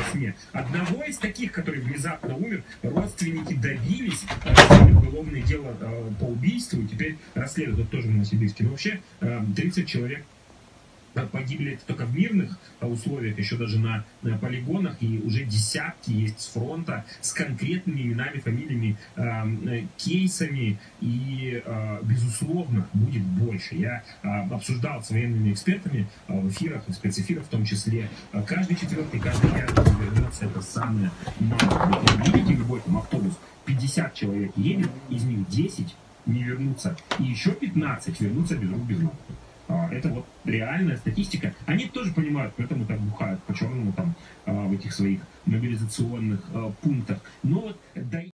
СМИ. Одного из таких, который внезапно умер, родственники добились, раскрыли уголовное дело по убийству, и теперь расследуют тоже в Новосибирске. Но вообще 30 человек погибли это только в мирных условиях, еще даже на полигонах, и уже десятки есть с фронта с конкретными именами, фамилиями, кейсами, и, безусловно, будет больше. Я обсуждал с военными экспертами в эфирах, в спецэфирах в том числе. Каждый четвертый, каждый пятый вернется, это самое мало. Видите, любой там автобус, 50 человек едет, из них 10 не вернутся, и еще 15 вернутся без рук, без ног. Это вот реальная статистика. Они тоже понимают, поэтому так бухают по-черному там в этих своих мобилизационных пунктах. Но вот